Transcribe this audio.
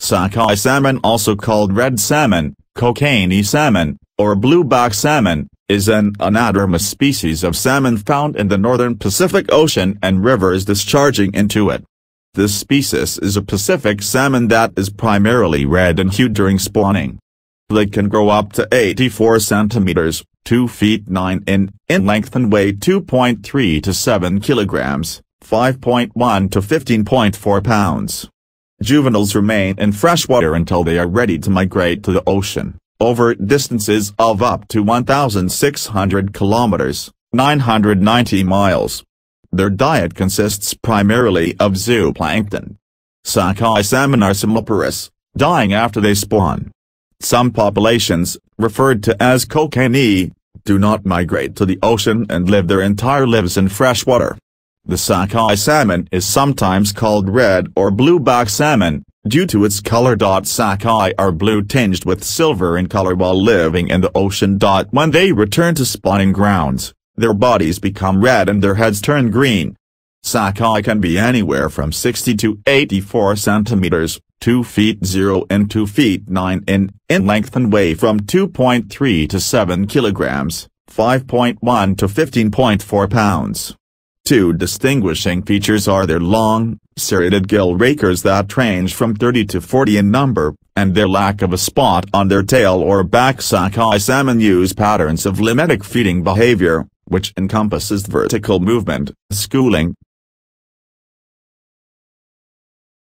Sockeye salmon, also called red salmon, kokanee salmon, or blueback salmon, is an anadromous species of salmon found in the northern Pacific Ocean and rivers discharging into it. This species is a Pacific salmon that is primarily red in hue during spawning. They can grow up to 84 centimeters, 2 feet 9 in length, and weigh 2.3 to 7 kilograms, 5.1 to 15.4 pounds. Juveniles remain in freshwater until they are ready to migrate to the ocean, over distances of up to 1,600 kilometers, 990 miles. Their diet consists primarily of zooplankton. Sockeye salmon are semelparous, dying after they spawn. Some populations, referred to as kokanee, do not migrate to the ocean and live their entire lives in freshwater. The sockeye salmon is sometimes called red or blueback salmon, due to its color. Sockeye are blue tinged with silver in color while living in the ocean. When they return to spawning grounds, their bodies become red and their heads turn green. Sockeye can be anywhere from 60 to 84 centimeters, 2 feet 0 and 2 feet 9 in length, and weigh from 2.3 to 7 kilograms, 5.1 to 15.4 pounds. Two distinguishing features are their long, serrated gill rakers that range from 30 to 40 in number, and their lack of a spot on their tail or back. Sockeye salmon use patterns of limetic feeding behavior, which encompasses vertical movement, schooling,